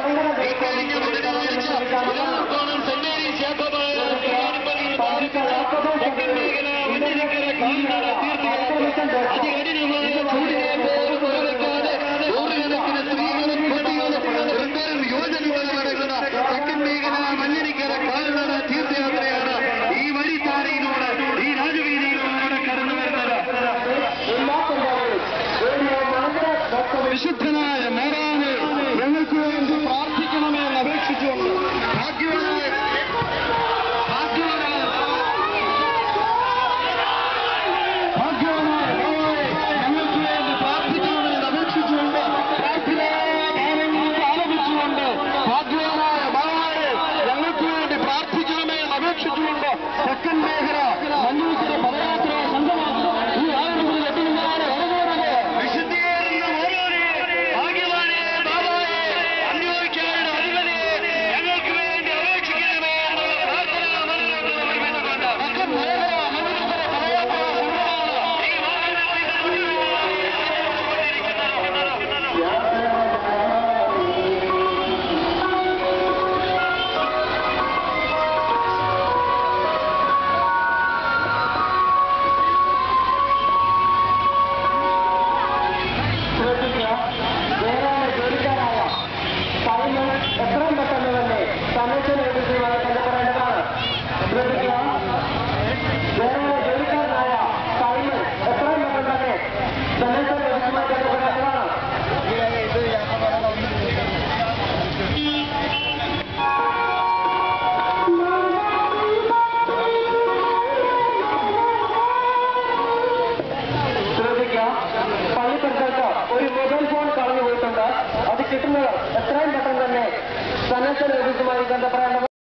ഇക്കഴിഞ്ഞ മണ്ഡലം നയിച്ച ഇലവൂർക്കോണം സെന്റ് മേരീസ് യാക്കോബായ തെക്കൻ മേഖല മഞ്ഞരിക്കര കാൽനട തീർത്ഥയാത്ര അതികഠിനമായ ചൂടിനെ പോലും വരവെക്കാതെ നൂറുകണക്കിന് സ്ത്രീകളും കുട്ടികളും വൃദ്ധരും യുവജനങ്ങളും നടക്കുന്ന തെക്കൻ മേഖല മഞ്ഞരിക്കര കാൽനട തീർത്ഥയാത്രയാണ് ഈ വഴിത്താരയിലൂടെ ഈ രാജവീതിയിലൂടെ കടന്നു വരുന്നത്. വിശുദ്ധനായ മാതാവേ, ഞങ്ങൾക്ക് വേണ്ടി പ്രാർത്ഥിക്കണമെന്ന് അപേക്ഷിച്ചുകൊണ്ട് ഭാഗ്യവാനായ ഞങ്ങൾക്ക് വേണ്ടി പ്രാർത്ഥിക്കണമെന്ന് അപേക്ഷിച്ചുകൊണ്ട് പ്രാർത്ഥനാഗാനങ്ങൾ ആലപിച്ചുകൊണ്ട് ഭാഗ്യവാനായ മാതാവേ, ഞങ്ങൾക്ക് വേണ്ടി പ്രാർത്ഥിക്കണമെന്ന് അപേക്ഷിച്ചുകൊണ്ട് തെക്കൻ മേഖല മഞ്ഞൂക്കര പദയാത്ര സംഘമാക്കി ഈ ആയിരത്തിൽ എട്ടുകാരെ വരവേറുക. എത്രയും പെട്ടെന്ന് തന്നെ തന്നത്തെ നേതൃത്വമായി ബന്ധപ്പെടേണ്ടതാണ്. വേറെ ജോലിക്കാരനായ സൈമൺ എത്രയും പെട്ടെന്ന് തന്നെ തന്നത്തെ നേതൃത്വമായി ബന്ധപ്പെടേണ്ടതാണ്. ശ്രദ്ധിക്കാം, പള്ളിപ്പുറത്തേക്ക് ഒരു മൊബൈൽ ഫോൺ കളഞ്ഞു പോയിട്ടുണ്ട്. അത് കിട്ടുന്നവർ എത്രയും പെട്ടെന്ന് തന്നെ സന്നദ്ധ നേതൃത്വമായി ബന്ധപ്പെടേണ്ടത്.